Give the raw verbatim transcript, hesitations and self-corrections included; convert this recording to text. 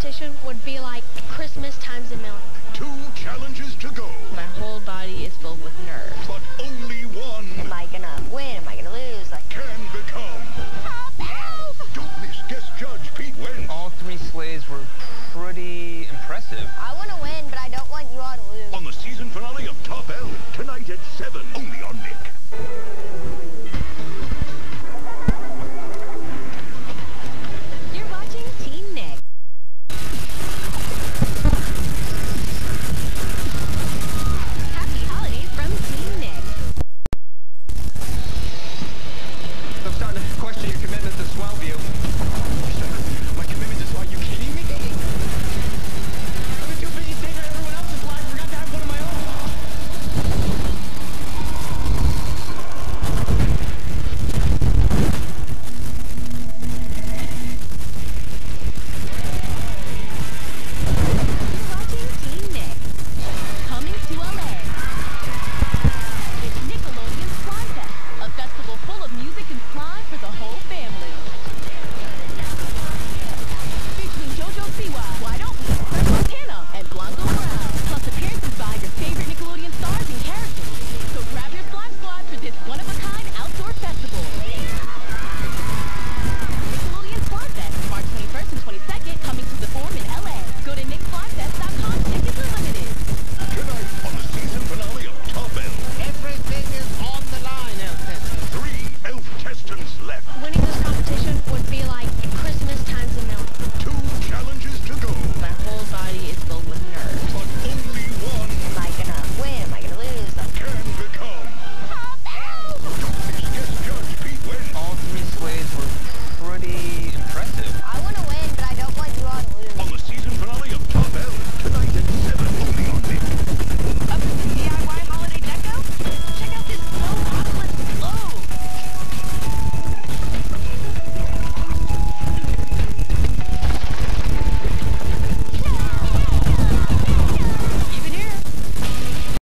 competition would be like Christmas times a million. Two challenges to go. My whole body is filled with nerves. But only one Am I gonna win? Am I gonna lose? Like, can become. help! Help! Don't miss guest judge Pete Wentz. All three sleighs were pretty impressive. I wanna win, but I don't want you all to lose. On the season finale of Top Elf, tonight at seven, only on Nick. You're watching Teen Nick. Happy holidays from Teen Nick. I'm starting to question your commitment to Swellview. My commitment to Swellview? Are you kidding me? I've been too busy saving everyone else's life. I forgot to have one of my own. You're watching Teen Nick. Coming to L A. It's Nickelodeon's Slime Fest, a festival full of music and slime for the whole family. Featuring JoJo Siwa, Wide Open, Fred Montana, and Blanco Brown. Plus appearances by your favorite Nickelodeon stars and characters. So grab your slime squad for this one-of-a-kind outdoor festival. Nickelodeon Slime Fest, March twenty-first and twenty-second, coming to the Forum in L A. Go to nick slime fest dot com. Tickets are limited. Tonight on the season finale of Top Elf, Everything is on the line, Elton. three elf contestants left. Winning this competition would be like Christmas times a million. Two challenges to go. My whole body is filled with nerves. But only one Am I gonna win? Am I gonna lose? Like, can become. help! Help! Don't miss guest judge Pete Wentz. All three sleighs were pretty